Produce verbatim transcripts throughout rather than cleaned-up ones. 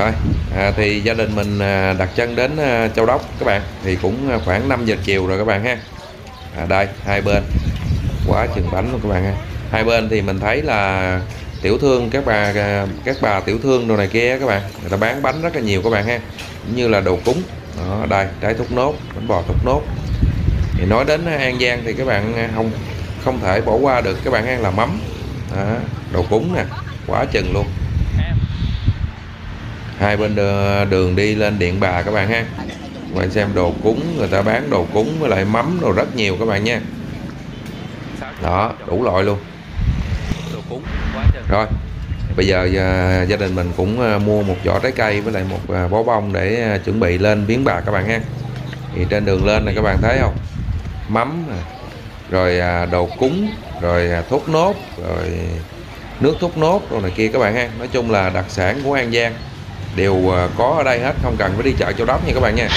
Rồi à, thì gia đình mình à, đặt chân đến à, Châu Đốc các bạn, thì cũng khoảng năm giờ chiều rồi các bạn ha. À, đây hai bên quá chừng bánh luôn các bạn ha. Hai bên thì mình thấy là tiểu thương, các bà các bà tiểu thương đồ này kia các bạn, người ta bán bánh rất là nhiều các bạn ha, cũng như là đồ cúng. Đó, đây trái thốt nốt, bánh bò thốt nốt. Thì nói đến An Giang thì các bạn không không thể bỏ qua được các bạn ha, là mắm. Đó, đồ cúng nè, quá chừng luôn. Hai bên đường đi lên Điện Bà các bạn ha. Ngoài xem đồ cúng, người ta bán đồ cúng với lại mắm đồ rất nhiều các bạn nha. Đó, đủ loại luôn. Rồi bây giờ gia đình mình cũng mua một giỏ trái cây với lại một bó bông để chuẩn bị lên viếng bà các bạn ha. Thì trên đường lên này các bạn thấy không, mắm rồi đồ cúng, rồi thốt nốt, rồi nước thốt nốt rồi này kia các bạn ha. Nói chung là đặc sản của An Giang đều có ở đây hết, không cần phải đi chợ Châu Đốc nha các bạn nha.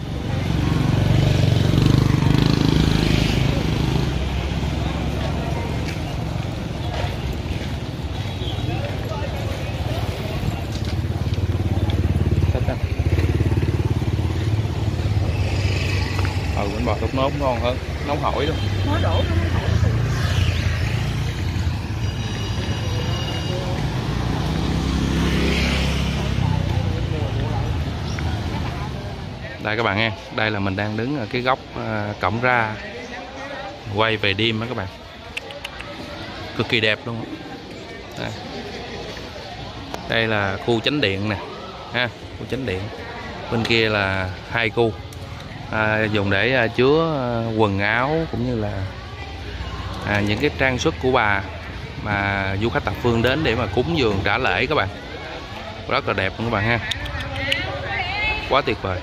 Ừ, bánh bò thốt nốt ngon hơn, nóng hổi luôn. Nó đổ đây các bạn nha, đây là mình đang đứng ở cái góc uh, cổng ra quay về đêm đó các bạn, cực kỳ đẹp luôn. Đây, đây là khu chánh điện nè ha, khu chánh điện. Bên kia là hai khu à, dùng để à, chứa à, quần áo cũng như là à, những cái trang sức của bà mà du khách thập phương đến để mà cúng dường trả lễ các bạn. Rất là đẹp luôn các bạn ha, quá tuyệt vời.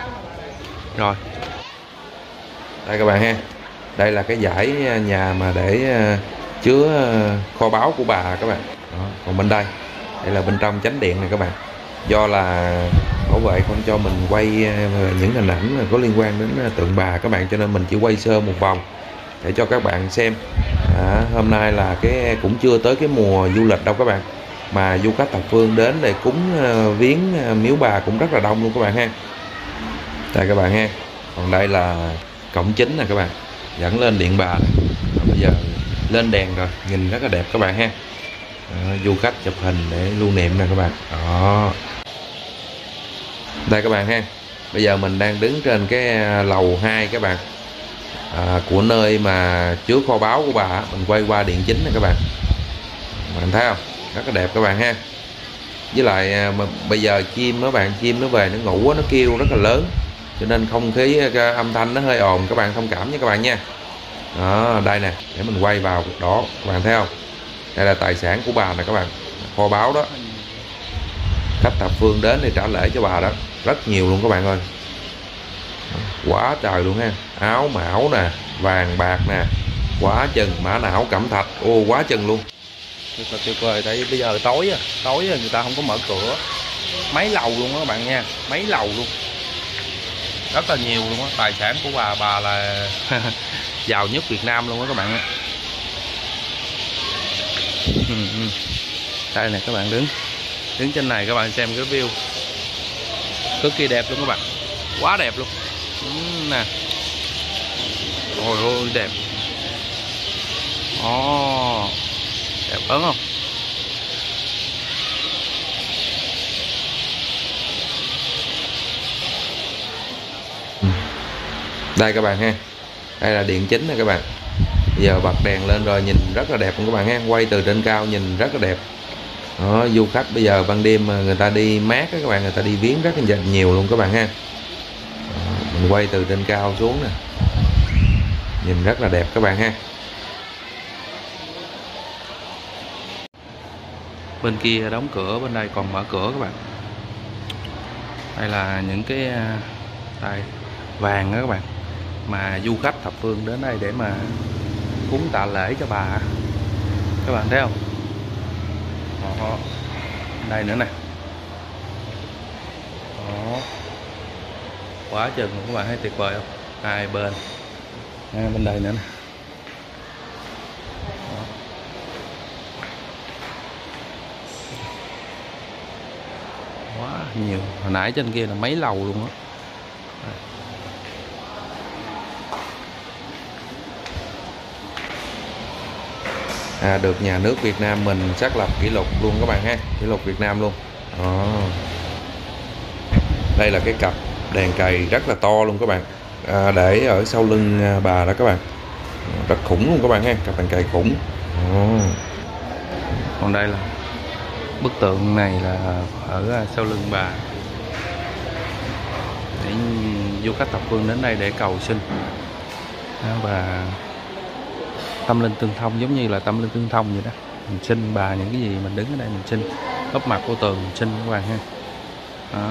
Rồi đây các bạn ha, đây là cái dãy nhà mà để chứa kho báu của bà các bạn. Đó. Còn bên đây đây là bên trong chánh điện này các bạn. Do là bảo vệ không cho mình quay những hình ảnh có liên quan đến tượng bà các bạn, cho nên mình chỉ quay sơ một vòng để cho các bạn xem. À, hôm nay là cái cũng chưa tới cái mùa du lịch đâu các bạn, mà du khách thập phương đến để cúng viếng miếu bà cũng rất là đông luôn các bạn ha. Đây các bạn ha, còn đây là cổng chính nè các bạn, dẫn lên Điện Bà này. Bây giờ lên đèn rồi, nhìn rất là đẹp các bạn ha. Đó, du khách chụp hình để lưu niệm nè các bạn. Đó, đây các bạn ha, bây giờ mình đang đứng trên cái lầu hai các bạn, à, của nơi mà chứa kho báu của bà. Mình quay qua điện chính này các bạn, bạn thấy không, rất là đẹp các bạn ha. Với lại mà bây giờ chim nó bạn chim nó về nó ngủ nó kêu rất là lớn, cho nên không khí âm thanh nó hơi ồn, các bạn thông cảm nha các bạn nha. Đó, đây nè, để mình quay vào đó, các bạn thấy không, đây là tài sản của bà nè các bạn, kho báu đó. Khách thập phương đến để trả lễ cho bà đó, rất nhiều luôn các bạn ơi. Quá trời luôn ha, áo mão nè, vàng bạc nè, quá chừng, mã não cẩm thạch, ô quá chừng luôn. Thật là tuyệt vời. Tại vì bây giờ tối à, tối à, người ta không có mở cửa, mấy lầu luôn đó các bạn nha, mấy lầu luôn, rất là nhiều luôn á. Tài sản của bà bà là giàu nhất Việt Nam luôn á các bạn á. Đây nè các bạn, đứng đứng trên này các bạn xem cái view cực kỳ đẹp luôn các bạn, quá đẹp luôn. Uhm, nè, ôi ôi đẹp. Ồ, oh, đẹp ớn không? Đây các bạn ha, đây là điện chính nè các bạn. Bây giờ bật đèn lên rồi nhìn rất là đẹp luôn các bạn ha, quay từ trên cao nhìn rất là đẹp. Đó, du khách bây giờ ban đêm người ta đi mát các bạn, người ta đi viếng rất là nhiều luôn các bạn ha. Đó, mình quay từ trên cao xuống nè, nhìn rất là đẹp các bạn ha. Bên kia đóng cửa, bên đây còn mở cửa các bạn. Đây là những cái đây, vàng đó các bạn, mà du khách thập phương đến đây để mà cúng tạ lễ cho bà. Các bạn thấy không? Đó, đây nữa nè. Đó, quá chừng các bạn thấy tuyệt vời không? Hai bên, à, bên đây nữa nè. Đó. Quá nhiều, hồi nãy trên kia là mấy lầu luôn á. À, được nhà nước Việt Nam mình xác lập kỷ lục luôn các bạn ha, kỷ lục Việt Nam luôn. Đó. Đây là cái cặp đèn cày rất là to luôn các bạn, à, để ở sau lưng bà đó các bạn, rất khủng luôn các bạn ha, cặp đèn cày khủng. Đó. Còn đây là bức tượng này là ở sau lưng bà, để du khách thập phương đến đây để cầu xin và tâm linh tương thông, giống như là tâm linh tương thông vậy đó. Mình xin bà những cái gì mình đứng ở đây mình xin, úp mặt vô tường mình xin các bạn ha. Đó.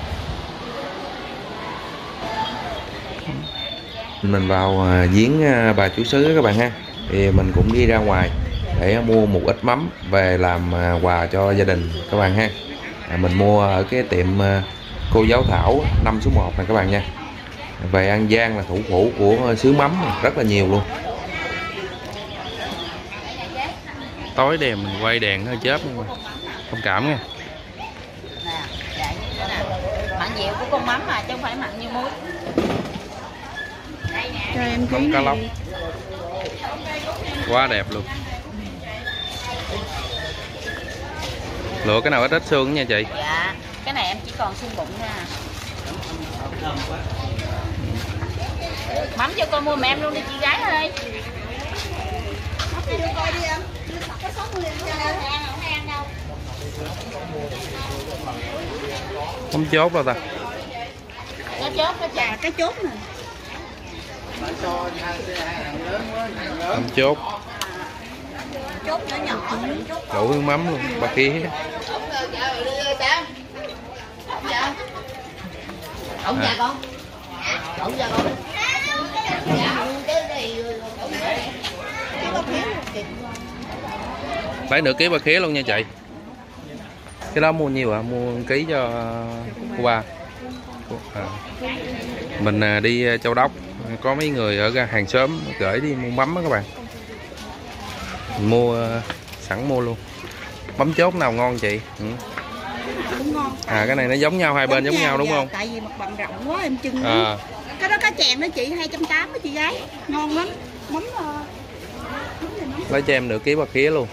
Mình vào giếng bà chủ xứ các bạn ha, thì mình cũng đi ra ngoài để mua một ít mắm về làm quà cho gia đình các bạn ha. À, mình mua ở cái tiệm cô giáo Thảo năm số một này các bạn nha. Về An Giang là thủ phủ của xứ mắm rất là nhiều luôn. Tối đèn mình quay đèn hơi chớp nhưng mà thông cảm nha. Mặn dịu của con mắm mà chứ không phải mặn như muối. Cho em Mắm cá lóc quá đẹp luôn. Lựa cái nào ít ít xương nha chị. Dạ, cái này em chỉ còn xương bụng nha. Mắm cho con mua mẹ em luôn đi chị gái ơi. Mắm chốt đâu ta? Nó chốt nó chà cái chốt nè. Mắm chốt. chốt nhỏ nhỏ. Đổ nước mắm luôn, ba kia. Ổng dạ con. Ổng dạ con. Lấy nửa ký ba khía luôn nha chị. Cái đó mua nhiều à? Mua một ký cho cô ba. À. Mình đi Châu Đốc, có mấy người ở ga hàng xóm gửi đi mua mắm đó các bạn. Mình mua sẵn mua luôn. Mắm chốt nào ngon chị? Ừ. Cũng ngon. À cái này nó giống nhau, hai bên giống nhau đúng không? Tại vì mặt bằng rộng quá em chưng. À. Cái đó cá chèn đó chị, hai trăm tám mươi chị gái. Ngon lắm. Mắm uh... lấy cho em nửa ký ba khía luôn.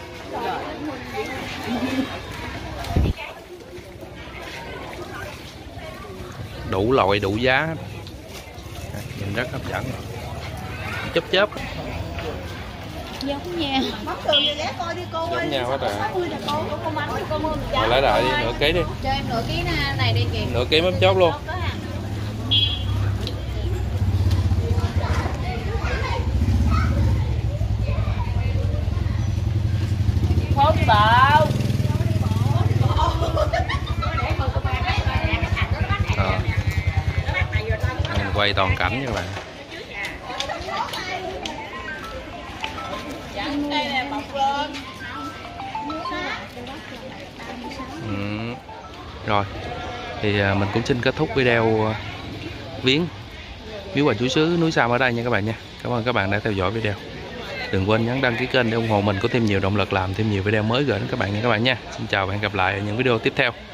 Đủ loại đủ giá, nhìn rất hấp dẫn. Chớp chớp Giống nha. Mắm tường thì ghé coi đi cô ơi. giống nhau hết rồi. Con mắm thì con mua một Rồi lấy lại đi nửa ký đi. Cho em nửa ký này đi kìa. Nửa ký mắm chốt luôn. Phố đi bộ. À. Mình quay toàn cảnh nha các bạn. Ừ. Rồi thì mình cũng xin kết thúc video viếng miếu bà Chúa Xứ núi Sam ở đây nha các bạn nha. Cảm ơn các bạn đã theo dõi video. Đừng quên nhấn đăng ký kênh để ủng hộ mình có thêm nhiều động lực làm thêm nhiều video mới gửi đến các bạn nha các bạn nha. Xin chào và hẹn gặp lại ở những video tiếp theo.